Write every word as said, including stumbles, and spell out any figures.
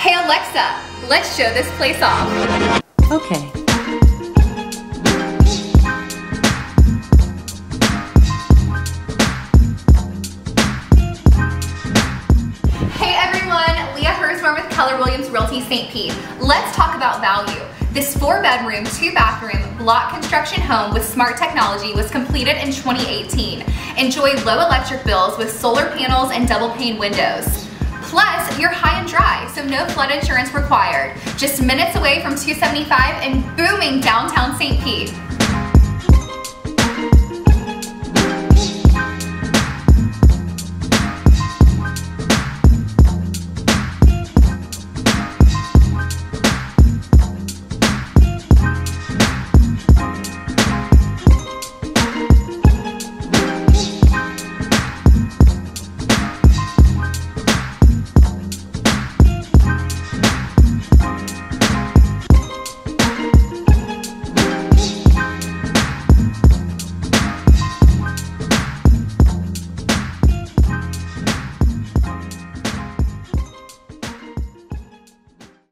Hey Alexa, let's show this place off. Okay. Hey everyone, Leah Herzwurm with Keller Williams Realty Saint Pete. Let's talk about value. This four bedroom, two bathroom, block construction home with smart technology was completed in twenty eighteen. Enjoy low electric bills with solar panels and double pane windows. Plus, you're high and dry, so no flood insurance required. Just minutes away from two seventy-five in booming downtown Saint Pete.